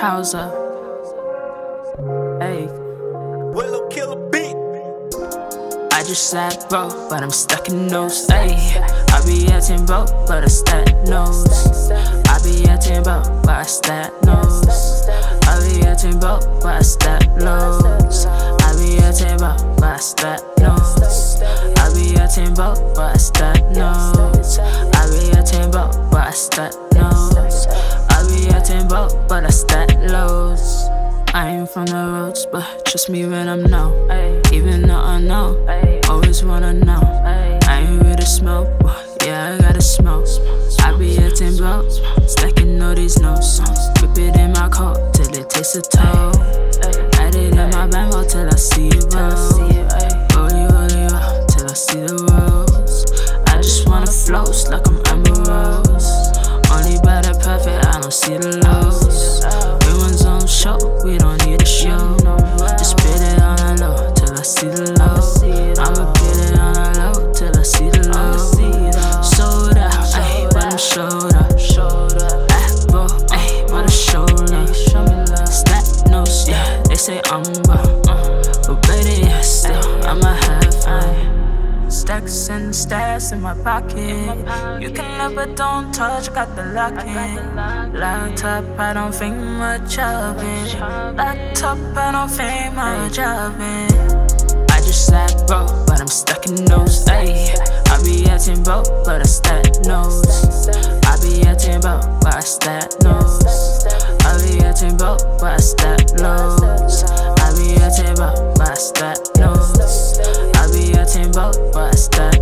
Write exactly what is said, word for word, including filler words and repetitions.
Hauser. Hey. Willow Killer beat. I just sat broke, but I'm stuck in nose. Ayy, I be acting broke, but I stat nose. I be acting broke, but I stat nose. I be acting broke, but I stat lows. I be acting broke, but I stat nose. I be acting broke, but I stat nose. I be acting broke, but I stat nose. I be acting broke, but I stat lows. I ain't from the roads, but trust me when I'm no. Even though I know, always wanna know. I ain't really smoke, but yeah, I gotta smoke. I be acting broke, stacking all these notes. Whip it in my coat till it takes a toll. Add it in my band till I see it roll. Roll it, roll it, roll till I see the rolls. I just wanna float like I'm Amber Rose. Only by the perfect, I don't see the lows. Everyone's on show, we don't need a show. Just spit it on the low till I see the low. I'ma get it on the low till I see the low. Sold out, ayy, but I'm showed up. Apple, ayy, but I showed up. Stat nose, yeah, they say I'm well, but baby, yeah, still, I'ma have fun. Stacks and stats in my pocket. You can love but don't touch, got the lock in. Locked up, I don't think much of it. Locked up, I don't think much of it. I just sat broke, but I'm stuck in nose. Ayy, I be acting broke, but I stat nose. I be acting broke, but I stat nose. I be acting broke, but I stat lows. I be acting broke, but I stat nose. I be acting broke, but I stat